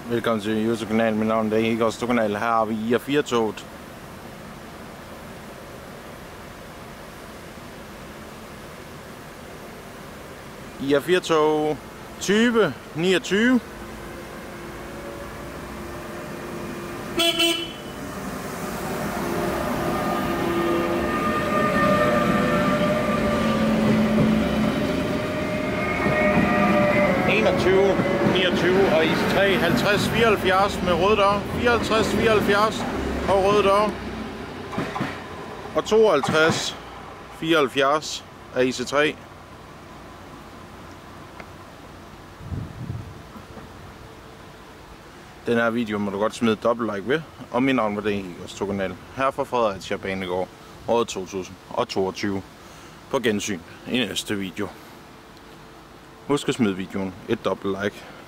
Velkommen til YouTube-kanalen. Mit navn er IR4-toget. Her har vi IR4-toget. IR4-tog 2029. Og IC3 5074 med rød dør, 5474 og rød dør, og 5274 af IC3. Den her video må du godt smide et dobbelt like ved, og mit navn var det IR4-toget. Her fra Fredericia Banegård, året 2022. På gensyn i næste video. Husk at smide videoen et dobbelt like.